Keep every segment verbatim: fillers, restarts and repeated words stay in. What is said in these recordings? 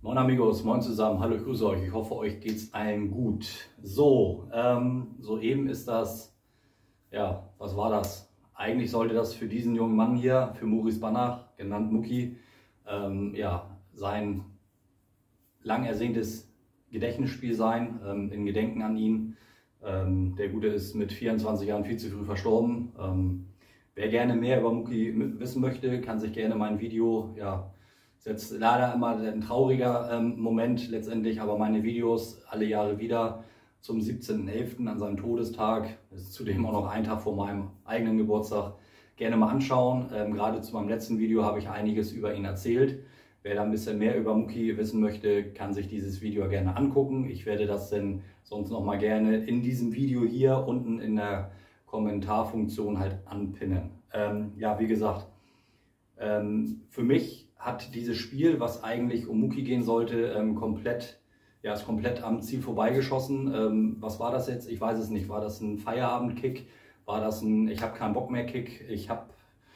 Moin Amigos, moin zusammen, hallo, ich grüße euch, ich hoffe euch geht's allen gut. So, ähm, soeben ist das, ja, was war das? Eigentlich sollte das für diesen jungen Mann hier, für Maurice Banach, genannt Mucki, ähm, ja, sein lang ersehntes Gedächtnisspiel sein, ähm, in Gedenken an ihn. Ähm, der Gute ist mit vierundzwanzig Jahren viel zu früh verstorben. Ähm, wer gerne mehr über Mucki wissen möchte, kann sich gerne mein Video, ja, ist jetzt leider immer ein trauriger ähm, Moment letztendlich, aber meine Videos alle Jahre wieder zum siebzehnten elften an seinem Todestag, das ist zudem auch noch ein Tag vor meinem eigenen Geburtstag, gerne mal anschauen. Ähm, gerade zu meinem letzten Video habe ich einiges über ihn erzählt. Wer da ein bisschen mehr über Mucki wissen möchte, kann sich dieses Video gerne angucken. Ich werde das dann sonst noch mal gerne in diesem Video hier unten in der Kommentarfunktion halt anpinnen. Ähm, ja, wie gesagt, ähm, für mich hat dieses Spiel, was eigentlich um Mucki gehen sollte, ähm, komplett, ja, ist komplett am Ziel vorbeigeschossen. Ähm, was war das jetzt? Ich weiß es nicht. War das ein Feierabend-Kick? War das ein Ich habe keinen Bock mehr Kick? Ich habe,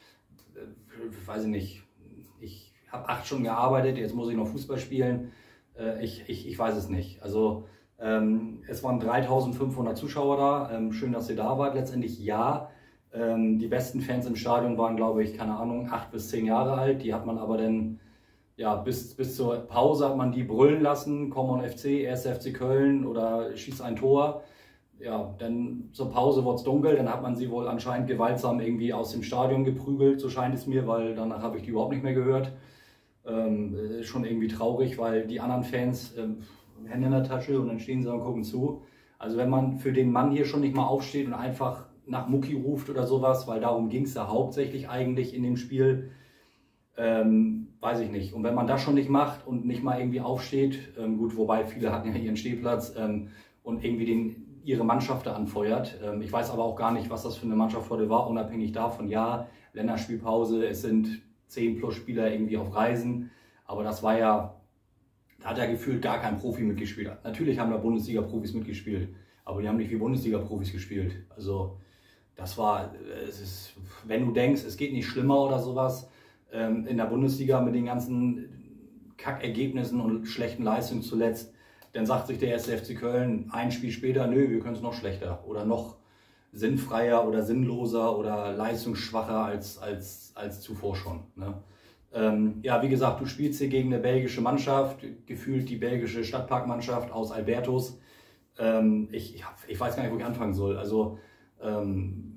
äh, weiß ich nicht, ich habe acht Stunden gearbeitet, jetzt muss ich noch Fußball spielen. Äh, ich, ich, ich weiß es nicht. Also ähm, es waren dreitausendfünfhundert Zuschauer da. Ähm, schön, dass ihr da wart. Letztendlich ja. Ähm, die besten Fans im Stadion waren, glaube ich, keine Ahnung, acht bis zehn Jahre alt. Die hat man aber dann, ja, bis, bis zur Pause hat man die brüllen lassen. Common F C, erster F C Köln oder schießt ein Tor. Ja, dann zur Pause wurde es dunkel. Dann hat man sie wohl anscheinend gewaltsam irgendwie aus dem Stadion geprügelt, so scheint es mir, weil danach habe ich die überhaupt nicht mehr gehört. Ähm, ist schon irgendwie traurig, weil die anderen Fans ähm, Hände in der Tasche und dann stehen sie und gucken zu. Also wenn man für den Mann hier schon nicht mal aufsteht und einfach nach Mucki ruft oder sowas, weil darum ging es ja hauptsächlich eigentlich in dem Spiel, ähm, weiß ich nicht. Und wenn man das schon nicht macht und nicht mal irgendwie aufsteht, ähm, gut, wobei viele hatten ja ihren Stehplatz ähm, und irgendwie den, ihre Mannschaft da anfeuert. Ähm, ich weiß aber auch gar nicht, was das für eine Mannschaft heute war, unabhängig davon, ja, Länderspielpause, es sind zehn plus Spieler irgendwie auf Reisen, aber das war ja, da hat ja gefühlt gar kein Profi mitgespielt. Natürlich haben da Bundesliga-Profis mitgespielt, aber die haben nicht wie Bundesliga-Profis gespielt. Also das war, es ist, wenn du denkst, es geht nicht schlimmer oder sowas, ähm, in der Bundesliga mit den ganzen Kackergebnissen und schlechten Leistungen zuletzt, dann sagt sich der erste F C Köln ein Spiel später, nö, wir können es noch schlechter oder noch sinnfreier oder sinnloser oder leistungsschwacher als, als, als zuvor schon. Ne? Ähm, ja, wie gesagt, du spielst hier gegen eine belgische Mannschaft, gefühlt die belgische Stadtparkmannschaft aus Albertus. Ähm, ich, ich, ich weiß gar nicht, wo ich anfangen soll. Also ähm,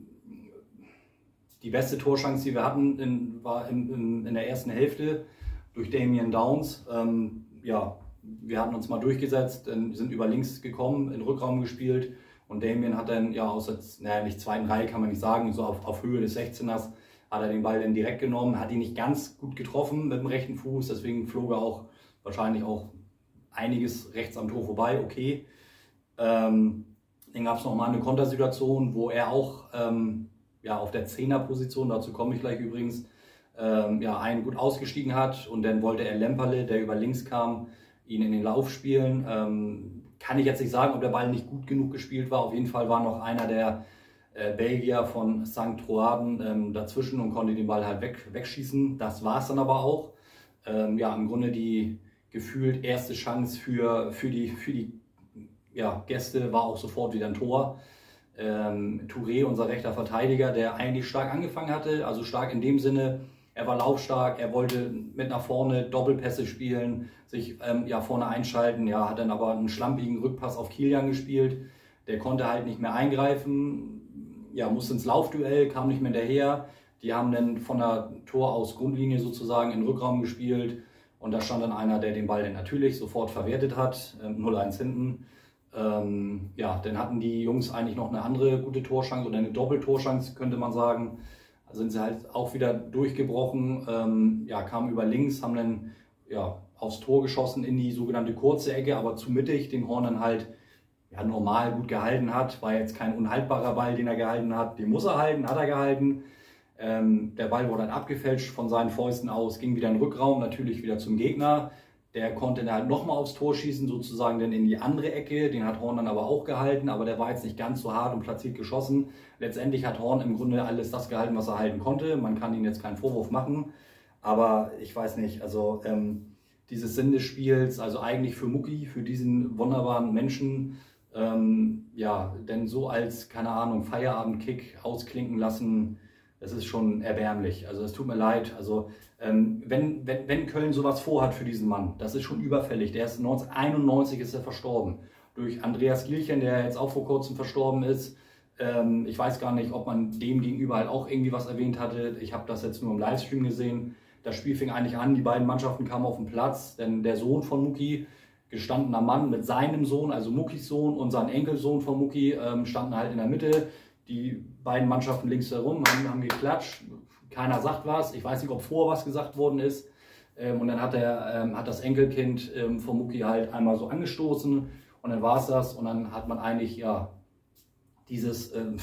die beste Torchance, die wir hatten, in, war in, in, in der ersten Hälfte durch Damien Downs. Ähm, ja, wir hatten uns mal durchgesetzt, sind über links gekommen, in den Rückraum gespielt und Damien hat dann, ja, aus der, naja, nicht zweiten Reihe kann man nicht sagen, so auf, auf Höhe des sechzehners hat er den Ball dann direkt genommen, hat ihn nicht ganz gut getroffen mit dem rechten Fuß, deswegen flog er auch wahrscheinlich auch einiges rechts am Tor vorbei, okay. Ähm, dann gab es nochmal eine Kontersituation, wo er auch ähm, ja, auf der Zehnerposition, dazu komme ich gleich übrigens, ähm, ja, einen gut ausgestiegen hat und dann wollte er Lemperle, der über links kam, ihn in den Lauf spielen. Ähm, kann ich jetzt nicht sagen, ob der Ball nicht gut genug gespielt war. Auf jeden Fall war noch einer der äh, Belgier von Sankt Troaden ähm, dazwischen und konnte den Ball halt weg, wegschießen. Das war es dann aber auch. Ähm, ja, im Grunde die gefühlt erste Chance für, für die, für die ja, Gäste war auch sofort wieder ein Tor. Ähm, Touré, unser rechter Verteidiger, der eigentlich stark angefangen hatte, also stark in dem Sinne, er war laufstark, er wollte mit nach vorne Doppelpässe spielen, sich ähm, ja, vorne einschalten, ja, hat dann aber einen schlampigen Rückpass auf Kilian gespielt, der konnte halt nicht mehr eingreifen, ja, musste ins Laufduell, kam nicht mehr hinterher, die haben dann von der Tor aus Grundlinie sozusagen in den Rückraum gespielt und da stand dann einer, der den Ball dann natürlich sofort verwertet hat, ähm, null eins hinten. Ähm, ja, dann hatten die Jungs eigentlich noch eine andere gute Torchance oder eine Doppeltorchance, könnte man sagen. Da sind sie halt auch wieder durchgebrochen, ähm, ja, kamen über links, haben dann ja, aufs Tor geschossen in die sogenannte kurze Ecke, aber zu mittig, den Horn dann halt ja, normal gut gehalten hat. War jetzt kein unhaltbarer Ball, den er gehalten hat. Den muss er halten, hat er gehalten. Ähm, der Ball wurde dann abgefälscht von seinen Fäusten aus, ging wieder in den Rückraum, natürlich wieder zum Gegner. Der konnte dann halt nochmal aufs Tor schießen, sozusagen dann in die andere Ecke. Den hat Horn dann aber auch gehalten, aber der war jetzt nicht ganz so hart und platziert geschossen. Letztendlich hat Horn im Grunde alles das gehalten, was er halten konnte. Man kann ihm jetzt keinen Vorwurf machen, aber ich weiß nicht, also ähm, dieses Sinn des Spiels, also eigentlich für Mucki, für diesen wunderbaren Menschen, ähm, ja, denn so als, keine Ahnung, Feierabendkick ausklinken lassen, das ist schon erbärmlich. Also es tut mir leid. Also ähm, wenn, wenn, wenn Köln sowas vorhat für diesen Mann, das ist schon überfällig. Der ist neunzehnhunderteinundneunzig ist er verstorben. Durch Andreas Gielchen, der jetzt auch vor kurzem verstorben ist. Ähm, ich weiß gar nicht, ob man dem gegenüber halt auch irgendwie was erwähnt hatte. Ich habe das jetzt nur im Livestream gesehen. Das Spiel fing eigentlich an, die beiden Mannschaften kamen auf den Platz, denn der Sohn von Mucki, gestandener Mann mit seinem Sohn, also Muckis Sohn und sein Enkelsohn von Mucki, ähm, standen halt in der Mitte. Die beiden Mannschaften links herum haben, haben geklatscht, keiner sagt was, ich weiß nicht, ob vorher was gesagt worden ist. Ähm, und dann hat, der, ähm, hat das Enkelkind ähm, von Mucki halt einmal so angestoßen und dann war es das. Und dann hat man eigentlich ja dieses ähm,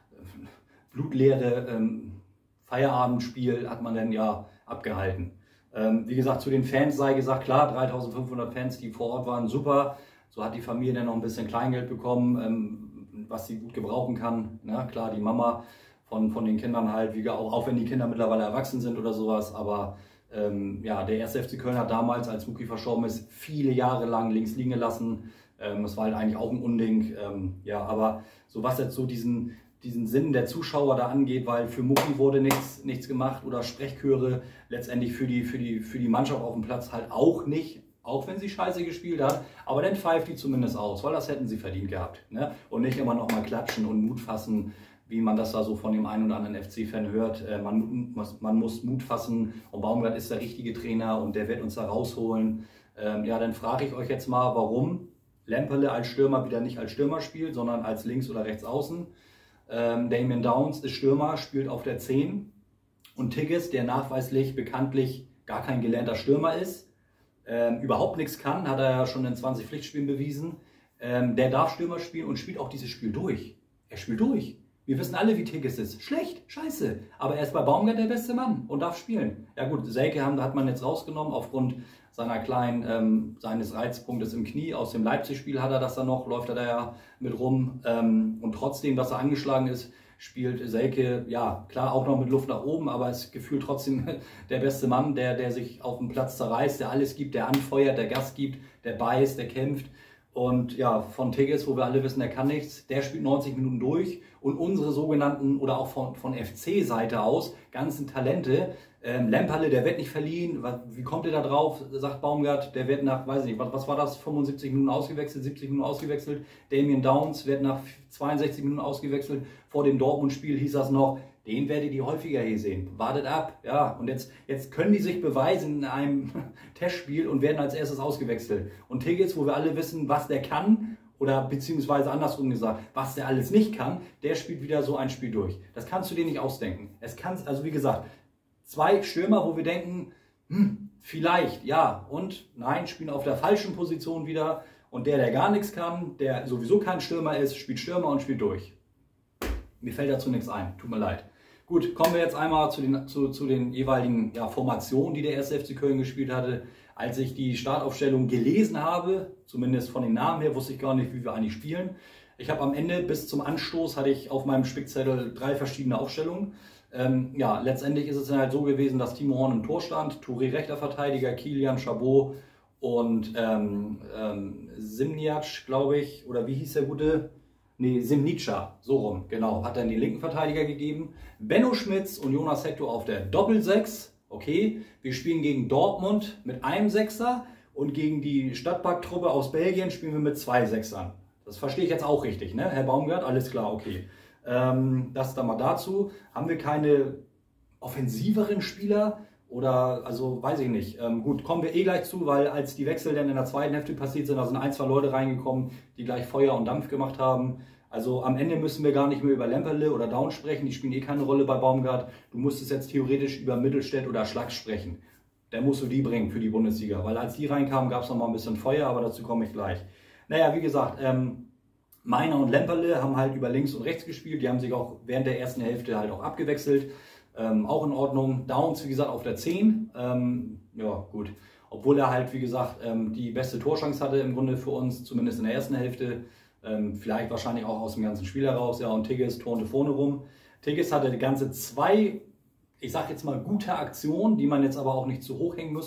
blutleere ähm, Feierabendspiel hat man dann ja abgehalten. Ähm, wie gesagt, zu den Fans sei gesagt, klar, dreitausendfünfhundert Fans, die vor Ort waren, super. So hat die Familie dann noch ein bisschen Kleingeld bekommen, ähm, was sie gut gebrauchen kann. Na klar, die Mama von, von den Kindern halt, wie, auch, auch wenn die Kinder mittlerweile erwachsen sind oder sowas. Aber ähm, ja, der erste F C Köln hat damals, als Mucki verstorben ist, viele Jahre lang links liegen gelassen. Ähm, das war halt eigentlich auch ein Unding. Ähm, ja, aber so was jetzt so diesen, diesen Sinn der Zuschauer da angeht, weil für Mucki wurde nichts, nichts gemacht oder Sprechchöre letztendlich für die, für, die, für die Mannschaft auf dem Platz halt auch nicht. Auch wenn sie scheiße gespielt hat, aber dann pfeift die zumindest aus, weil das hätten sie verdient gehabt. Ne? Und nicht immer noch mal klatschen und Mut fassen, wie man das da so von dem einen oder anderen F C-Fan hört. Äh, man, man muss Mut fassen und Baumgart ist der richtige Trainer und der wird uns da rausholen. Ähm, ja, dann frage ich euch jetzt mal, warum Lemperle als Stürmer wieder nicht als Stürmer spielt, sondern als Links- oder Rechtsaußen. Ähm, Damien Downs ist Stürmer, spielt auf der zehn. Und Tigges, der nachweislich bekanntlich gar kein gelernter Stürmer ist, Ähm, überhaupt nichts kann, hat er ja schon in zwanzig Pflichtspielen bewiesen. Ähm, der darf Stürmer spielen und spielt auch dieses Spiel durch. Er spielt durch. Wir wissen alle, wie Tigges ist. Schlecht, scheiße. Aber er ist bei Baumgart der beste Mann und darf spielen. Ja gut, Selke haben, hat man jetzt rausgenommen aufgrund seiner kleinen, ähm, seines Reizpunktes im Knie. Aus dem Leipzig-Spiel hat er das dann noch, läuft er da ja mit rum. Ähm, und trotzdem, dass er angeschlagen ist, spielt Selke, ja, klar, auch noch mit Luft nach oben, aber ist gefühlt trotzdem der beste Mann, der, der sich auf dem Platz zerreißt, der alles gibt, der anfeuert, der Gas gibt, der beißt, der kämpft. Und ja, von Tigges, wo wir alle wissen, der kann nichts, der spielt neunzig Minuten durch. Und unsere sogenannten, oder auch von, von F C-Seite aus, ganzen Talente, ähm, Lemperle, der wird nicht verliehen. Wie kommt ihr da drauf, sagt Baumgart, der wird nach, weiß ich nicht, was, was war das, fünfundsiebzig Minuten ausgewechselt, siebzig Minuten ausgewechselt. Damien Downs wird nach zweiundsechzig Minuten ausgewechselt. Vor dem Dortmund-Spiel hieß das noch, den werdet ihr häufiger hier sehen. Wartet ab, ja. Und jetzt, jetzt können die sich beweisen in einem Testspiel und werden als erstes ausgewechselt. Und Tigges, wo wir alle wissen, was der kann, oder beziehungsweise andersrum gesagt, was der alles nicht kann, der spielt wieder so ein Spiel durch. Das kannst du dir nicht ausdenken. Es kann, also wie gesagt, zwei Stürmer, wo wir denken, hm, vielleicht, ja, und nein, spielen auf der falschen Position wieder. Und der, der gar nichts kann, der sowieso kein Stürmer ist, spielt Stürmer und spielt durch. Mir fällt dazu nichts ein, tut mir leid. Gut, kommen wir jetzt einmal zu den, zu, zu den jeweiligen ja, Formationen, die der erste F C Köln gespielt hatte. Als ich die Startaufstellung gelesen habe, zumindest von den Namen her, wusste ich gar nicht, wie wir eigentlich spielen. Ich habe am Ende bis zum Anstoß hatte ich auf meinem Spickzettel drei verschiedene Aufstellungen. Ähm, ja, letztendlich ist es dann halt so gewesen, dass Timo Horn im Tor stand, Touré rechter Verteidiger, Kilian, Chabot und ähm, ähm, Simniac, glaube ich, oder wie hieß der gute? Nee, Simnica, so rum, genau, hat dann die linken Verteidiger gegeben. Benno Schmitz und Jonas Hector auf der Doppelsechs. Okay, wir spielen gegen Dortmund mit einem Sechser und gegen die Stadtpark-Truppe aus Belgien spielen wir mit zwei Sechsern. Das verstehe ich jetzt auch richtig, ne? Herr Baumgart, alles klar, okay. Ähm, das dann mal dazu. Haben wir keine offensiveren Spieler? Oder, also weiß ich nicht. Ähm, gut, kommen wir eh gleich zu, weil als die Wechsel dann in der zweiten Hälfte passiert sind, da sind ein, zwei Leute reingekommen, die gleich Feuer und Dampf gemacht haben. Also am Ende müssen wir gar nicht mehr über Lemperle oder Down sprechen, die spielen eh keine Rolle bei Baumgart. Du musstest jetzt theoretisch über Mittelstädt oder Schlack sprechen. Der musst du die bringen für die Bundesliga, weil als die reinkamen, gab es noch mal ein bisschen Feuer, aber dazu komme ich gleich. Naja, wie gesagt, ähm, Meiner und Lemperle haben halt über links und rechts gespielt, die haben sich auch während der ersten Hälfte halt auch abgewechselt. Ähm, auch in Ordnung. Downs, wie gesagt, auf der zehn. Ähm, ja, gut. Obwohl er halt, wie gesagt, ähm, die beste Torchance hatte im Grunde für uns, zumindest in der ersten Hälfte. Ähm, vielleicht wahrscheinlich auch aus dem ganzen Spiel heraus. Ja, und Tigges turnte vorne rum. Tigges hatte ganze zwei, ich sag jetzt mal, gute Aktionen, die man jetzt aber auch nicht zu hoch hängen muss.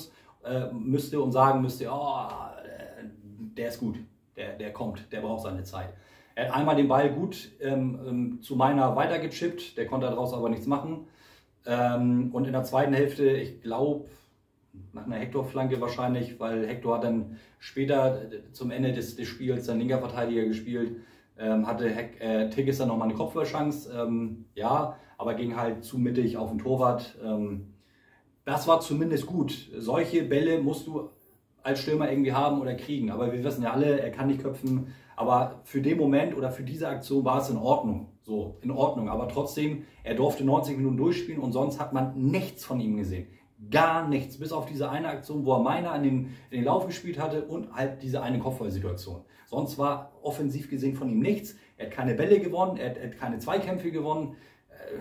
äh, müsste und sagen müsste, oh, der ist gut, der, der kommt, der braucht seine Zeit. Er hat einmal den Ball gut ähm, ähm, zu meiner weitergechippt, der konnte daraus aber nichts machen. Ähm, und in der zweiten Hälfte, ich glaube, nach einer Hector-Flanke wahrscheinlich, weil Hector hat dann später zum Ende des, des Spiels seinen linker Verteidiger gespielt, ähm, hatte Heck, äh, Tigges dann nochmal eine Kopfballchance, ähm, ja, aber ging halt zu mittig auf den Torwart. Ähm, das war zumindest gut. Solche Bälle musst du als Stürmer irgendwie haben oder kriegen, aber wir wissen ja alle, er kann nicht köpfen, aber für den Moment oder für diese Aktion war es in Ordnung, so, in Ordnung, aber trotzdem, er durfte neunzig Minuten durchspielen und sonst hat man nichts von ihm gesehen. Gar nichts, bis auf diese eine Aktion, wo er Meiner in den, in den Lauf gespielt hatte und halt diese eine Kopfballsituation. Sonst war offensiv gesehen von ihm nichts. Er hat keine Bälle gewonnen, er hat, er hat keine Zweikämpfe gewonnen. Äh,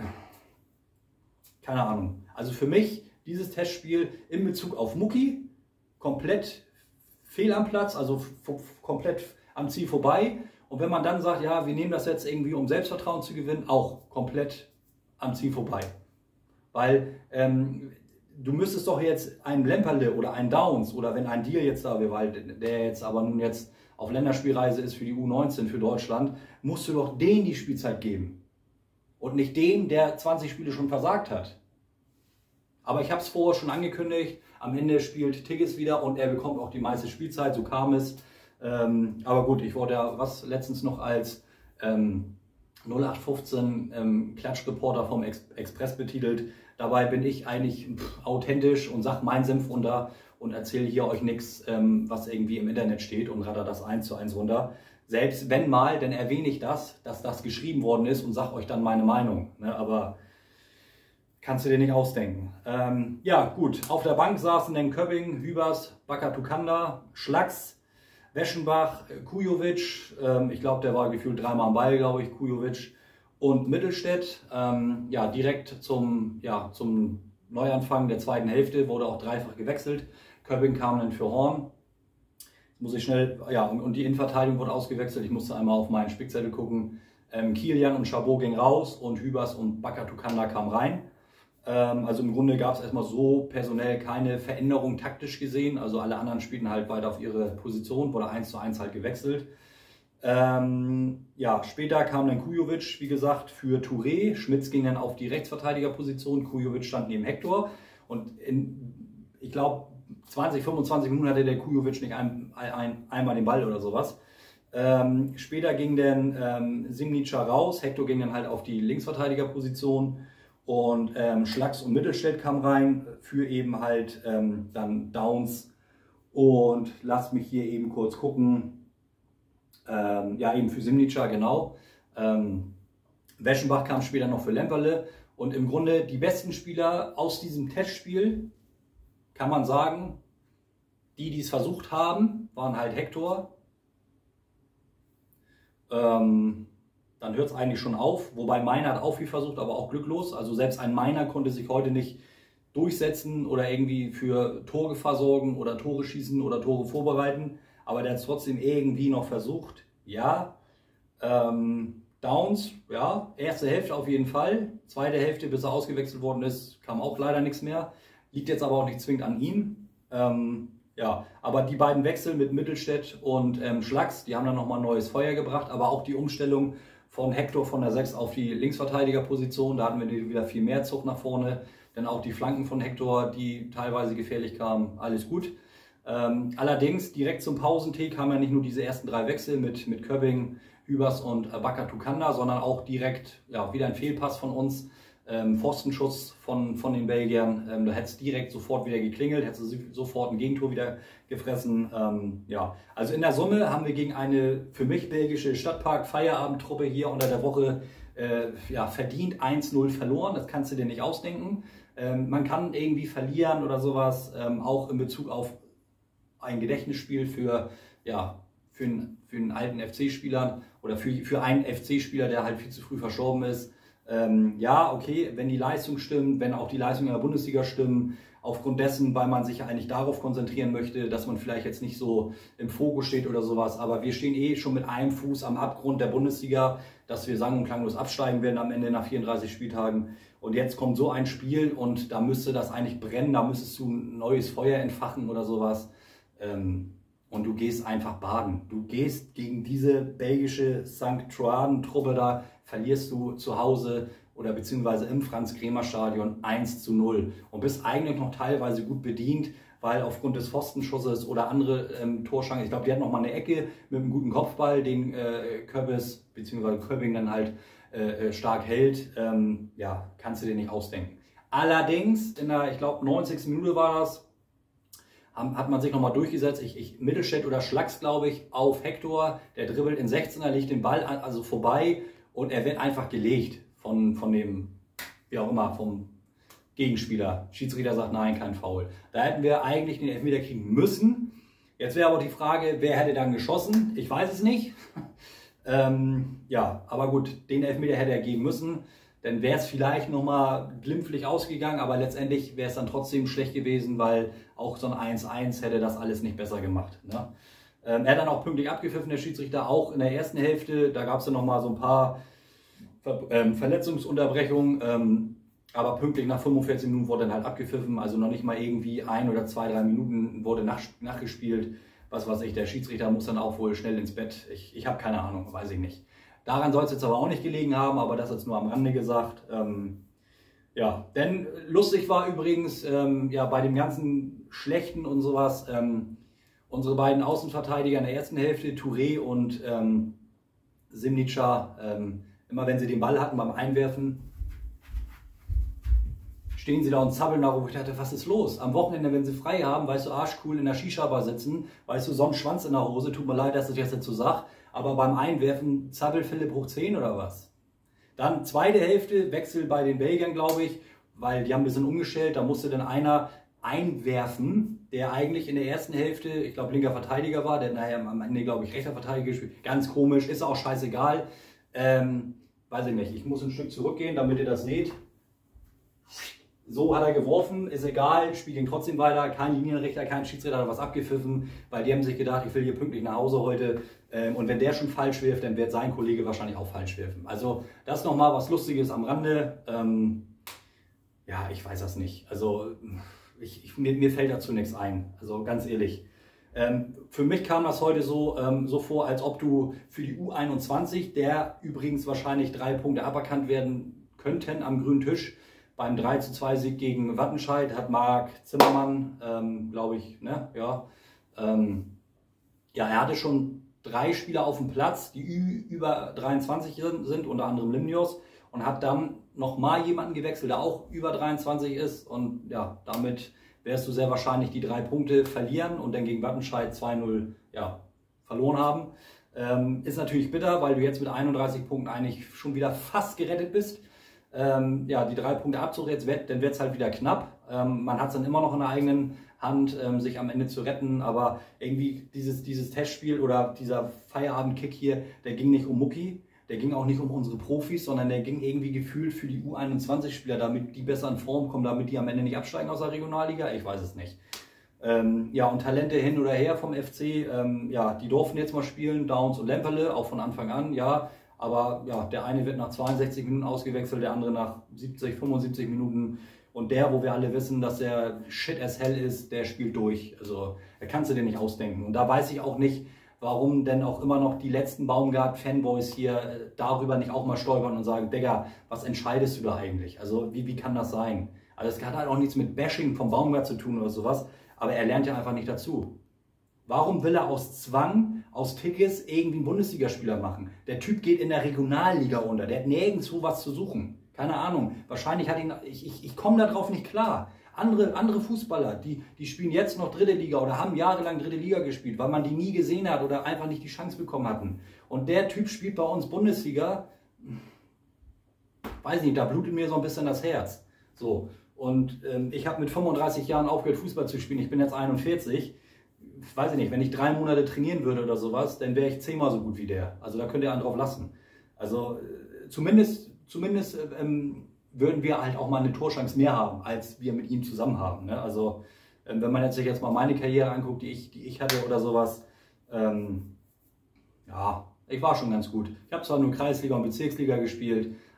keine Ahnung. Also für mich dieses Testspiel in Bezug auf Mucki komplett fehl am Platz, also komplett am Ziel vorbei. Und wenn man dann sagt, ja, wir nehmen das jetzt irgendwie, um Selbstvertrauen zu gewinnen, auch komplett am Ziel vorbei. Weil ähm, du müsstest doch jetzt einen Lemperle oder einen Downs oder wenn ein Deal jetzt da wäre, der jetzt aber nun jetzt auf Länderspielreise ist für die U neunzehn für Deutschland, musst du doch denen die Spielzeit geben. Und nicht dem, der zwanzig Spiele schon versagt hat. Aber ich habe es vorher schon angekündigt, am Ende spielt Tigges wieder und er bekommt auch die meiste Spielzeit, so kam es. Ähm, aber gut, ich wurde ja was letztens noch als ähm, null acht fünfzehn ähm, Klatschreporter vom Ex Express betitelt. Dabei bin ich eigentlich pff, authentisch und sage meinen Senf runter und erzähle hier euch nichts, ähm, was irgendwie im Internet steht und radar das eins zu eins runter. Selbst wenn mal, dann erwähne ich das, dass das geschrieben worden ist und sage euch dann meine Meinung. Ne? Aber kannst du dir nicht ausdenken. Ähm, ja gut, auf der Bank saßen dann Köpping, Hübers, Bakatukanda, Schlacks, Weschenbach, Kujovic, ähm, ich glaube, der war gefühlt dreimal am Ball, glaube ich, Kujovic, und Mittelstädt. Ähm, ja, direkt zum, ja, zum Neuanfang der zweiten Hälfte wurde auch dreifach gewechselt. Köpping kam dann für Horn. Jetzt muss ich schnell, ja, und, und die Innenverteidigung wurde ausgewechselt. Ich musste einmal auf meinen Spickzettel gucken. Ähm, Kilian und Chabot gingen raus und Hübers und Bakatukanda kamen rein. Also im Grunde gab es erstmal so personell keine Veränderung taktisch gesehen. Also alle anderen spielten halt weiter auf ihre Position, wurde eins zu eins halt gewechselt. Ähm, ja, später kam dann Kujovic, wie gesagt, für Touré. Schmitz ging dann auf die Rechtsverteidigerposition. Kujovic stand neben Hector. Und in, ich glaube, zwanzig, fünfundzwanzig Minuten hatte der Kujovic nicht ein, ein, einmal den Ball oder sowas. Ähm, später ging dann ähm, Simnica raus. Hector ging dann halt auf die Linksverteidigerposition. Und ähm, Schlacks und Mittelstädt kam rein für eben halt ähm, dann Downs. Und lasst mich hier eben kurz gucken. Ähm, ja, eben für Simnica, genau. Ähm, Weschenbach kam später noch für Lemperle. Und im Grunde die besten Spieler aus diesem Testspiel, kann man sagen, die, die es versucht haben, waren halt Hector. Ähm, Dann hört es eigentlich schon auf, wobei Meiner hat auch viel versucht, aber auch glücklos. Also selbst ein Meiner konnte sich heute nicht durchsetzen oder irgendwie für Torgefahr sorgen oder Tore schießen oder Tore vorbereiten. Aber der hat es trotzdem irgendwie noch versucht. Ja, ähm, Downs, ja, erste Hälfte auf jeden Fall. Zweite Hälfte, bis er ausgewechselt worden ist, kam auch leider nichts mehr. Liegt jetzt aber auch nicht zwingend an ihm. Ähm, ja, aber die beiden Wechsel mit Mittelstädt und ähm, Schlacks, die haben dann nochmal neues Feuer gebracht. Aber auch die Umstellung von Hector von der sechs auf die Linksverteidigerposition. Da hatten wir wieder viel mehr Zug nach vorne. Dann auch die Flanken von Hector, die teilweise gefährlich kamen. Alles gut. Ähm, allerdings direkt zum Pausentee kamen ja nicht nur diese ersten drei Wechsel mit, mit Köpping, Hübers und äh, Bakatukanda, sondern auch direkt ja, wieder ein Fehlpass von uns. Ähm, Pfostenschuss von, von den Belgiern. Ähm, da hätte es direkt sofort wieder geklingelt, hätte es sofort ein Gegentor wieder gefressen. Ähm, ja. Also in der Summe haben wir gegen eine für mich belgische Stadtpark-Feierabendtruppe hier unter der Woche äh, ja, verdient eins null verloren. Das kannst du dir nicht ausdenken. Ähm, man kann irgendwie verlieren oder sowas, ähm, auch in Bezug auf ein Gedächtnisspiel für, ja, für, einen, für einen alten F C-Spieler oder für, für einen F C-Spieler, der halt viel zu früh verstorben ist. Ähm, ja, okay, wenn die Leistung stimmt, wenn auch die Leistungen in der Bundesliga stimmen, aufgrund dessen, weil man sich ja eigentlich darauf konzentrieren möchte, dass man vielleicht jetzt nicht so im Fokus steht oder sowas, aber wir stehen eh schon mit einem Fuß am Abgrund der Bundesliga, dass wir sang- und klanglos absteigen werden am Ende nach vierunddreißig Spieltagen Und jetzt kommt so ein Spiel und da müsste das eigentlich brennen, da müsstest du ein neues Feuer entfachen oder sowas. Ähm, und du gehst einfach baden. Du gehst gegen diese belgische Sankt Truiden-Truppe da, verlierst du zu Hause oder beziehungsweise im Franz-Kremer-Stadion eins zu null und bist eigentlich noch teilweise gut bedient, weil aufgrund des Pfostenschusses oder andere ähm, Torchancen, ich glaube, die hat noch mal eine Ecke mit einem guten Kopfball, den äh, Köbbes bzw. Köbbing dann halt äh, stark hält, ähm, ja, kannst du dir nicht ausdenken. Allerdings, in der, ich glaube, neunzigsten Minute war das, hat man sich nochmal durchgesetzt, ich, ich, Mittelstädt oder Schlacks, glaube ich, auf Hector, der dribbelt in sechzehner, legt den Ball an, also vorbei und er wird einfach gelegt von, von dem, wie auch immer, vom Gegenspieler. Schiedsrichter sagt, nein, kein Foul. Da hätten wir eigentlich den Elfmeter kriegen müssen. Jetzt wäre aber die Frage, wer hätte dann geschossen? Ich weiß es nicht. ähm, ja, aber gut, den Elfmeter hätte er geben müssen. Dann wäre es vielleicht nochmal glimpflich ausgegangen, aber letztendlich wäre es dann trotzdem schlecht gewesen, weil auch so ein eins eins hätte das alles nicht besser gemacht. Ne? Ähm, er hat dann auch pünktlich abgepfiffen, der Schiedsrichter, auch in der ersten Hälfte. Da gab es dann nochmal so ein paar Ver ähm, Verletzungsunterbrechungen, ähm, aber pünktlich nach fünfundvierzig Minuten wurde dann halt abgepfiffen. Also noch nicht mal irgendwie ein oder zwei, drei Minuten wurde nach, nachgespielt. Was weiß ich, der Schiedsrichter muss dann auch wohl schnell ins Bett. Ich, ich habe keine Ahnung, weiß ich nicht. Daran soll es jetzt aber auch nicht gelegen haben, aber das jetzt nur am Rande gesagt. Ähm, ja, denn lustig war übrigens ähm, ja, bei dem ganzen Schlechten und sowas, ähm, unsere beiden Außenverteidiger in der ersten Hälfte, Touré und ähm, Simnica, ähm, immer wenn sie den Ball hatten beim Einwerfen, stehen sie da und zappeln da, wo ich dachte, was ist los? Am Wochenende, wenn sie frei haben, weißt du, arschcool in der Shisha-Bar sitzen, weißt du, so einen Schwanz in der Hose, tut mir leid, dass ich das jetzt so sage, aber beim Einwerfen zappelt Philipp hoch zehn oder was? Dann zweite Hälfte, Wechsel bei den Belgiern, glaube ich, weil die haben ein bisschen umgestellt, da musste dann einer einwerfen, der eigentlich in der ersten Hälfte, ich glaube, linker Verteidiger war, der nachher am Ende, glaube ich, rechter Verteidiger gespielt. Ganz komisch, ist auch scheißegal. Ähm, weiß ich nicht, ich muss ein Stück zurückgehen, damit ihr das seht. So hat er geworfen, ist egal, spielt ihn trotzdem weiter, kein Linienrichter, kein Schiedsrichter hat was abgepfiffen, weil die haben sich gedacht, ich will hier pünktlich nach Hause heute ähm, und wenn der schon falsch wirft, dann wird sein Kollege wahrscheinlich auch falsch werfen. Also das nochmal was Lustiges am Rande, ähm, ja, ich weiß das nicht, also ich, ich, mir, mir fällt dazu nichts ein, also ganz ehrlich. Ähm, für mich kam das heute so, ähm, so vor, als ob du für die U einundzwanzig, der übrigens wahrscheinlich drei Punkte aberkannt werden könnten am grünen Tisch, beim drei zu zwei Sieg gegen Wattenscheid hat Marc Zimmermann, ähm, glaube ich, ne? ja, ähm, ja, er hatte schon drei Spieler auf dem Platz, die über dreiundzwanzig sind, unter anderem Limnios, und hat dann nochmal jemanden gewechselt, der auch über dreiundzwanzig ist. Und ja, damit wirst du sehr wahrscheinlich die drei Punkte verlieren und dann gegen Wattenscheid zwei null ja, verloren haben. Ähm, ist natürlich bitter, weil du jetzt mit einunddreißig Punkten eigentlich schon wieder fast gerettet bist. Ähm, ja, die drei Punkte Abzug, jetzt wird, dann wird es halt wieder knapp. Ähm, man hat es dann immer noch in der eigenen Hand, ähm, sich am Ende zu retten, aber irgendwie dieses, dieses Testspiel oder dieser Feierabendkick hier, der ging nicht um Mucki, der ging auch nicht um unsere Profis, sondern der ging irgendwie gefühlt für die U einundzwanzig-Spieler, damit die besser in Form kommen, damit die am Ende nicht absteigen aus der Regionalliga, ich weiß es nicht. Ähm, ja, und Talente hin oder her vom F C, ähm, ja, die durften jetzt mal spielen, Downs und Lemperle, auch von Anfang an, ja. Aber ja, der eine wird nach zweiundsechzig Minuten ausgewechselt, der andere nach siebzig, fünfundsiebzig Minuten. Und der, wo wir alle wissen, dass der shit as hell ist, der spielt durch. Also da kannst du dir nicht ausdenken. Und da weiß ich auch nicht, warum denn auch immer noch die letzten Baumgart-Fanboys hier äh, darüber nicht auch mal stolpern und sagen, Digga, was entscheidest du da eigentlich? Also wie, wie kann das sein? Also es hat halt auch nichts mit Bashing vom Baumgart zu tun oder sowas. Aber er lernt ja einfach nicht dazu. Warum will er aus Zwang, aus Tickets irgendwie einen Bundesligaspieler machen? Der Typ geht in der Regionalliga unter, der hat nirgendwo was zu suchen. Keine Ahnung, wahrscheinlich hat ihn, ich, ich, ich komme darauf nicht klar. Andere, andere Fußballer, die, die spielen jetzt noch dritte Liga oder haben jahrelang dritte Liga gespielt, weil man die nie gesehen hat oder einfach nicht die Chance bekommen hatten. Und der Typ spielt bei uns Bundesliga, weiß nicht, da blutet mir so ein bisschen das Herz. So. Und ähm, ich habe mit fünfunddreißig Jahren aufgehört, Fußball zu spielen, ich bin jetzt einundvierzig. Weiß ich nicht, wenn ich drei Monate trainieren würde oder sowas, dann wäre ich zehnmal so gut wie der. Also da könnt ihr einen drauf lassen. Also äh, zumindest, zumindest ähm, würden wir halt auch mal eine Torchance mehr haben, als wir mit ihm zusammen haben. Ne? Also ähm, wenn man jetzt sich jetzt mal meine Karriere anguckt, die ich, die ich hatte oder sowas, ähm, ja, ich war schon ganz gut. Ich habe zwar nur Kreisliga und Bezirksliga gespielt,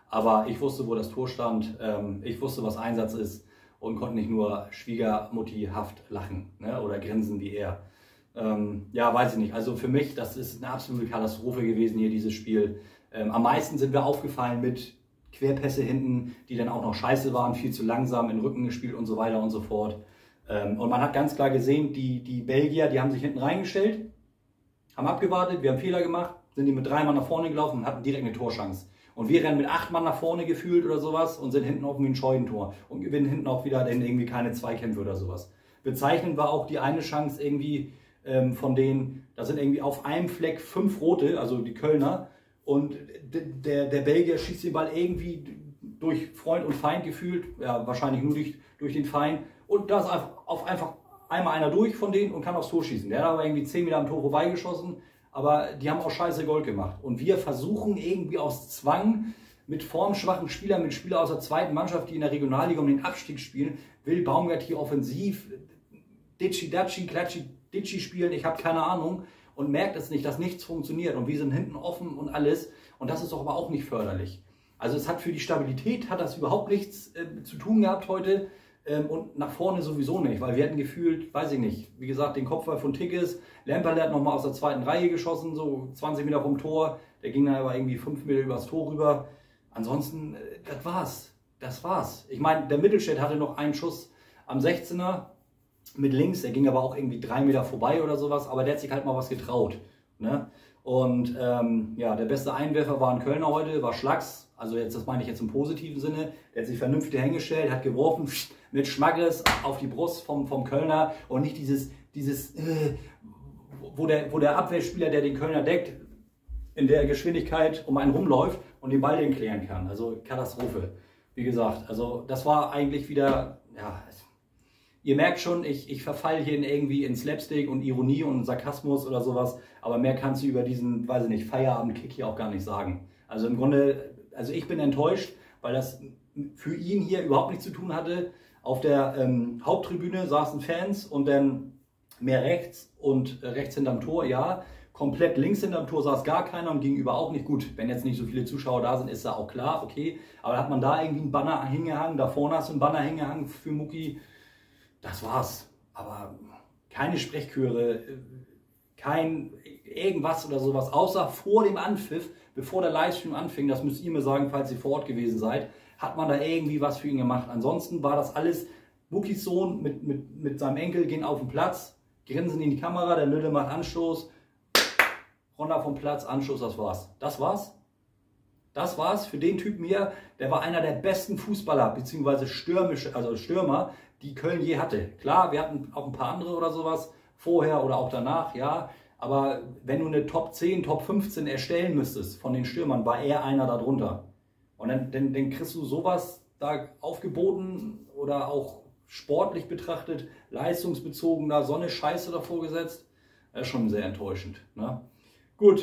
Aber ich wusste, wo das Tor stand, ähm, ich wusste, was Einsatz ist und konnte nicht nur schwiegermuttihaft lachen, ne, oder grinsen wie er. Ähm, ja, weiß ich nicht. Also für mich, das ist eine absolute Katastrophe gewesen hier, dieses Spiel. Ähm, am meisten sind wir aufgefallen mit Querpässe hinten, die dann auch noch scheiße waren, viel zu langsam in den Rücken gespielt und so weiter und so fort. Ähm, und man hat ganz klar gesehen, die, die Belgier, die haben sich hinten reingestellt, haben abgewartet, wir haben Fehler gemacht, sind die mit drei Mann nach vorne gelaufen und hatten direkt eine Torchance. Und wir rennen mit acht Mann nach vorne gefühlt oder sowas und sind hinten auf wie ein Scheunentor und gewinnen hinten auch wieder dann irgendwie keine Zweikämpfe oder sowas. Bezeichnend war auch die eine Chance irgendwie ähm, von denen, da sind irgendwie auf einem Fleck fünf Rote, also die Kölner, und der, der Belgier schießt den Ball irgendwie durch Freund und Feind gefühlt, ja wahrscheinlich nur durch, durch den Feind, und da ist einfach, auf einfach einmal einer durch von denen und kann aufs Tor schießen. Der hat aber irgendwie zehn Meter am Tor vorbeigeschossen, aber die haben auch scheiße Gold gemacht. Und wir versuchen irgendwie aus Zwang mit formschwachen Spielern, mit Spielern aus der zweiten Mannschaft, die in der Regionalliga um den Abstieg spielen, will Baumgart hier offensiv Ditschi-Datschi, Klatschi-Ditschi spielen, ich habe keine Ahnung, und merkt es nicht, dass nichts funktioniert und wir sind hinten offen und alles, und das ist doch aber auch nicht förderlich. Also es hat für die Stabilität hat das überhaupt nichts äh, zu tun gehabt heute, ähm, und nach vorne sowieso nicht, weil wir hatten gefühlt, weiß ich nicht, wie gesagt, den Kopfball von Tigges, Lemperle hat nochmal aus der zweiten Reihe geschossen, so zwanzig Meter vom Tor, der ging dann aber irgendwie fünf Meter übers Tor rüber. Ansonsten, äh, das war's, das war's. Ich meine, der Mittelstädt hatte noch einen Schuss am sechzehner, mit links, der ging aber auch irgendwie drei Meter vorbei oder sowas, aber der hat sich halt mal was getraut. Ne? Und ähm, ja, der beste Einwerfer war ein Kölner heute, war Schlags, also jetzt, das meine ich jetzt im positiven Sinne, der hat sich vernünftig hingestellt, hat geworfen mit Schmackes auf die Brust vom, vom Kölner und nicht dieses, dieses äh, wo, der, wo der Abwehrspieler, der den Kölner deckt, in der Geschwindigkeit um einen rumläuft und den Ball den klären kann. Also Katastrophe, wie gesagt. Also das war eigentlich wieder, ja, ihr merkt schon, ich, ich verfalle hier in irgendwie in Slapstick und Ironie und Sarkasmus oder sowas, aber mehr kannst du über diesen, weiß ich nicht, Feierabend-Kick hier auch gar nicht sagen. Also im Grunde, also ich bin enttäuscht, weil das für ihn hier überhaupt nichts zu tun hatte. Auf der ähm, Haupttribüne saßen Fans und dann mehr rechts und rechts hinterm Tor, ja. Komplett links hinterm Tor saß gar keiner und gegenüber auch nicht. Gut, wenn jetzt nicht so viele Zuschauer da sind, ist ja auch klar, okay. Aber hat man da irgendwie einen Banner hingehangen, da vorne hast du einen Banner hingehangen für Mucki. Das war's. Aber keine Sprechchöre, kein irgendwas oder sowas, außer vor dem Anpfiff, bevor der Livestream anfing, das müsst ihr mir sagen, falls ihr vor Ort gewesen seid, hat man da irgendwie was für ihn gemacht. Ansonsten war das alles, Muckis Sohn mit, mit, mit seinem Enkel gehen auf den Platz, grinsen in die Kamera, der Nülle macht Anstoß, runter vom Platz, Anstoß, das war's. Das war's. Das war's für den Typen hier, der war einer der besten Fußballer, beziehungsweise Stürmische, also Stürmer, die Köln je hatte. Klar, wir hatten auch ein paar andere oder sowas, vorher oder auch danach, ja, aber wenn du eine Top zehn, Top fünfzehn erstellen müsstest von den Stürmern, war er einer darunter. Und dann, dann, dann kriegst du sowas da aufgeboten oder auch sportlich betrachtet, leistungsbezogen, da so eine Scheiße davor gesetzt. Das ist schon sehr enttäuschend. Ne? Gut,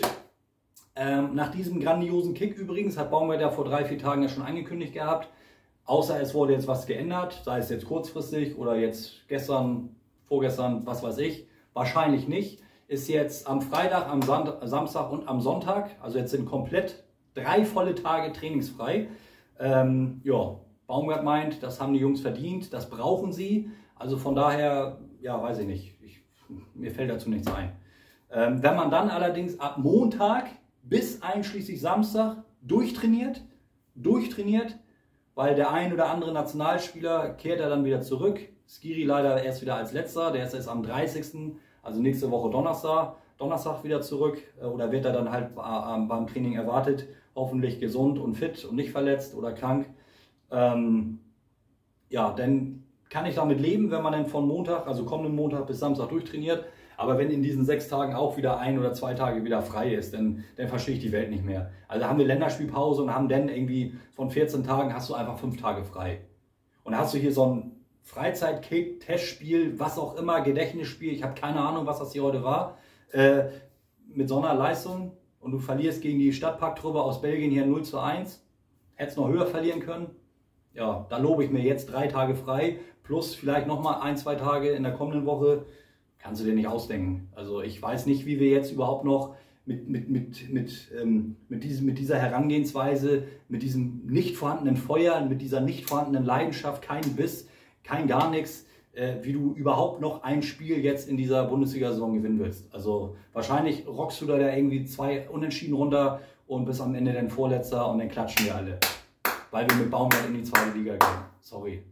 ähm, nach diesem grandiosen Kick übrigens hat Baumgart ja vor drei, vier Tagen ja schon angekündigt gehabt, außer es wurde jetzt was geändert, sei es jetzt kurzfristig oder jetzt gestern, vorgestern, was weiß ich, wahrscheinlich nicht, ist jetzt am Freitag, am Sand Samstag und am Sonntag, also jetzt sind komplett drei volle Tage trainingsfrei. Ähm, ja, Baumgart meint, das haben die Jungs verdient, das brauchen sie, also von daher, ja, weiß ich nicht, ich, mir fällt dazu nichts ein. Ähm, wenn man dann allerdings ab Montag bis einschließlich Samstag durchtrainiert, durchtrainiert, weil der ein oder andere Nationalspieler kehrt er dann wieder zurück. Skiri leider erst wieder als letzter, der ist erst am dreißigsten, also nächste Woche Donnerstag, Donnerstag wieder zurück, oder wird er dann halt beim Training erwartet, hoffentlich gesund und fit und nicht verletzt oder krank. Ähm, ja, dann kann ich damit leben, wenn man dann von Montag, also kommenden Montag bis Samstag durchtrainiert. Aber wenn in diesen sechs Tagen auch wieder ein oder zwei Tage wieder frei ist, dann, dann verstehe ich die Welt nicht mehr. Also haben wir Länderspielpause und haben dann irgendwie von vierzehn Tagen hast du einfach fünf Tage frei. Und dann hast du hier so ein Freizeit-Kick, Testspiel, was auch immer, Gedächtnisspiel, ich habe keine Ahnung, was das hier heute war, äh, mit so einer Leistung, und du verlierst gegen die Stadtparktruppe aus Belgien hier null zu eins, hättest noch höher verlieren können. Ja, da lobe ich mir jetzt drei Tage frei, plus vielleicht nochmal ein, zwei Tage in der kommenden Woche. Kannst du dir nicht ausdenken. Also ich weiß nicht, wie wir jetzt überhaupt noch mit, mit, mit, mit, ähm, mit, diesem, mit dieser Herangehensweise, mit diesem nicht vorhandenen Feuer, mit dieser nicht vorhandenen Leidenschaft, kein Biss, kein gar nichts, äh, wie du überhaupt noch ein Spiel jetzt in dieser Bundesliga-Saison gewinnen willst. Also wahrscheinlich rockst du da irgendwie zwei Unentschieden runter und bist am Ende dann Vorletzter und dann klatschen wir alle. Weil wir mit Baumgart in die zweite Liga gehen. Sorry.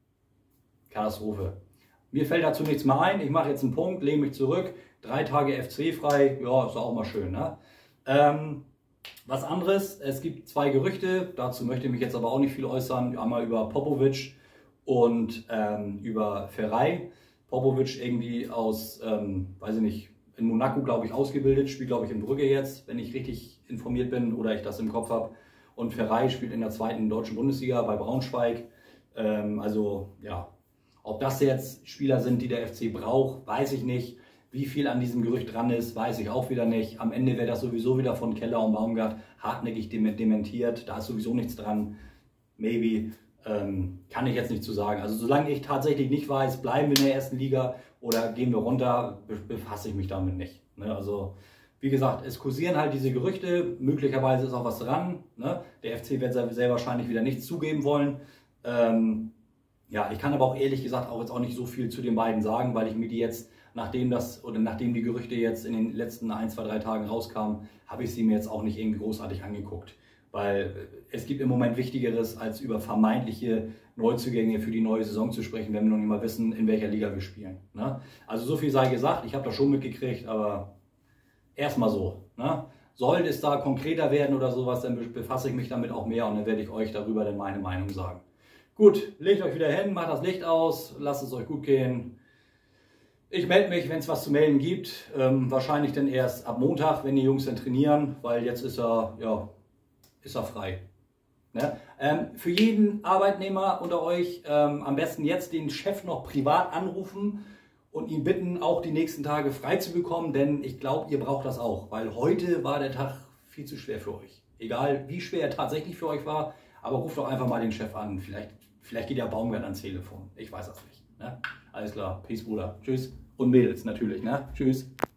Katastrophe. Mir fällt dazu nichts mehr ein. Ich mache jetzt einen Punkt, lehne mich zurück. Drei Tage F C frei. Ja, ist auch mal schön. Ne? Ähm, was anderes. Es gibt zwei Gerüchte. Dazu möchte ich mich jetzt aber auch nicht viel äußern. Einmal über Popovic und ähm, über Ferrei. Popovic irgendwie aus, ähm, weiß ich nicht, in Monaco, glaube ich, ausgebildet. Spielt, glaube ich, in Brügge jetzt, wenn ich richtig informiert bin oder ich das im Kopf habe. Und Ferrei spielt in der zweiten deutschen Bundesliga bei Braunschweig. Ähm, also, ja. Ob das jetzt Spieler sind, die der F C braucht, weiß ich nicht. Wie viel an diesem Gerücht dran ist, weiß ich auch wieder nicht. Am Ende wäre das sowieso wieder von Keller und Baumgart hartnäckig dementiert. Da ist sowieso nichts dran. Maybe. Ähm, kann ich jetzt nicht zu sagen. Also solange ich tatsächlich nicht weiß, bleiben wir in der ersten Liga oder gehen wir runter, befasse ich mich damit nicht. Ne? Also wie gesagt, es kursieren halt diese Gerüchte. Möglicherweise ist auch was dran. Ne? Der F C wird sehr wahrscheinlich wieder nichts zugeben wollen. Ähm, Ja, ich kann aber auch ehrlich gesagt auch jetzt auch nicht so viel zu den beiden sagen, weil ich mir die jetzt, nachdem das oder nachdem die Gerüchte jetzt in den letzten ein, zwei, drei Tagen rauskamen, habe ich sie mir jetzt auch nicht irgendwie großartig angeguckt. Weil es gibt im Moment Wichtigeres, als über vermeintliche Neuzugänge für die neue Saison zu sprechen, wenn wir noch nicht mal wissen, in welcher Liga wir spielen. Ne? Also so viel sei gesagt, ich habe das schon mitgekriegt, aber erstmal so. Ne? Sollte es da konkreter werden oder sowas, dann befasse ich mich damit auch mehr und dann werde ich euch darüber dann meine Meinung sagen. Gut, legt euch wieder hin, macht das Licht aus, lasst es euch gut gehen. Ich melde mich, wenn es was zu melden gibt. Ähm, wahrscheinlich dann erst ab Montag, wenn die Jungs dann trainieren, weil jetzt ist er, ja, ist er frei. Ne? Ähm, für jeden Arbeitnehmer unter euch ähm, am besten jetzt den Chef noch privat anrufen und ihn bitten, auch die nächsten Tage frei zu bekommen, denn ich glaube, ihr braucht das auch, weil heute war der Tag viel zu schwer für euch. Egal, wie schwer er tatsächlich für euch war, aber ruft doch einfach mal den Chef an. Vielleicht, vielleicht geht ja Baumgart ans Telefon. Ich weiß das nicht. Ne? Alles klar. Peace, Bruder. Tschüss. Und Mädels natürlich. Ne? Tschüss.